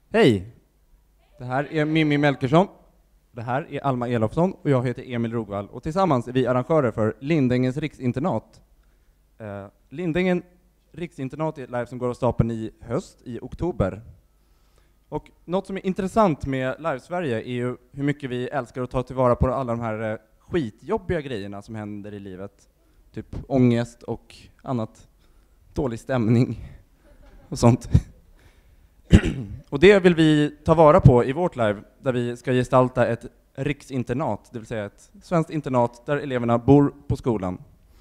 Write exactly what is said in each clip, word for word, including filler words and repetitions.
Hej! Det här är Mimmi Melkersson. Det här är Alma Elofsson och jag heter Emil Rogvall. Och tillsammans är vi arrangörer för Lindängens riksinternat. Uh, Lindängen riksinternat är ett live som går av stapeln i höst, i oktober. Och något som är intressant med Live-Sverige är ju hur mycket vi älskar att ta tillvara på alla de här uh, skitjobbiga grejerna som händer i livet. Typ ångest och annat, dålig stämning och sånt. Och det vill vi ta vara på i vårt live, där vi ska gestalta ett riksinternat, det vill säga ett svenskt internat där eleverna bor på skolan.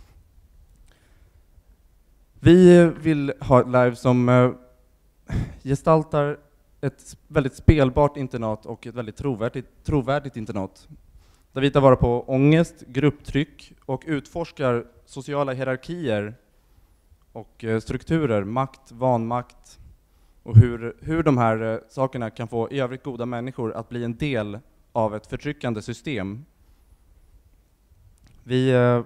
Vi vill ha ett live som uh, gestaltar ett väldigt spelbart internat och ett väldigt trovärdigt, trovärdigt internat. Där vi tar vara på ångest, grupptryck och utforskar sociala hierarkier och uh, strukturer, makt, vanmakt, och hur, hur de här uh, sakerna kan få i övrigt goda människor att bli en del av ett förtryckande system. Vi uh,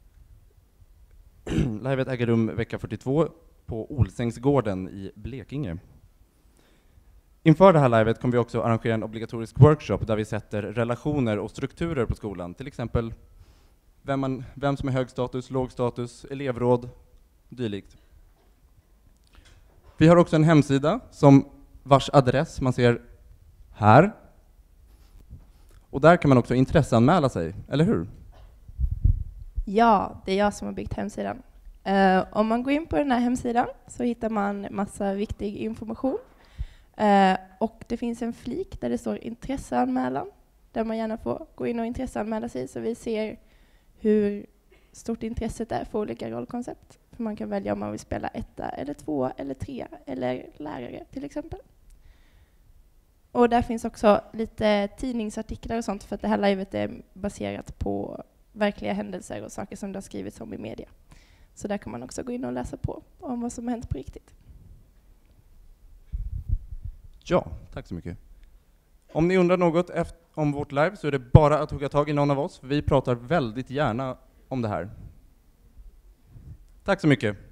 livet äger rum vecka fyrtiotvå på Olsängsgården i Blekinge. Inför det här livet kommer vi också arrangera en obligatorisk workshop där vi sätter relationer och strukturer på skolan. Till exempel vem, man, vem som är hög status, låg status, elevråd, dylikt. Vi har också en hemsida som vars adress man ser här. Och där kan man också intresseanmäla sig, eller hur? Ja, det är jag som har byggt hemsidan. Uh, om man går in på den här hemsidan så hittar man massa viktig information. Uh, och det finns en flik där det står intresseanmälan, där man gärna får gå in och intresseanmäla sig så vi ser hur stort intresset är för olika rollkoncept. För man kan välja om man vill spela etta eller två eller tre eller lärare till exempel. Och där finns också lite tidningsartiklar och sånt för att det här livet är baserat på verkliga händelser och saker som det har skrivits om i media. Så där kan man också gå in och läsa på om vad som har hänt på riktigt. Ja, tack så mycket. Om ni undrar något efter, om vårt live så är det bara att hugga tag i någon av oss. Vi pratar väldigt gärna om det här. Tack så mycket.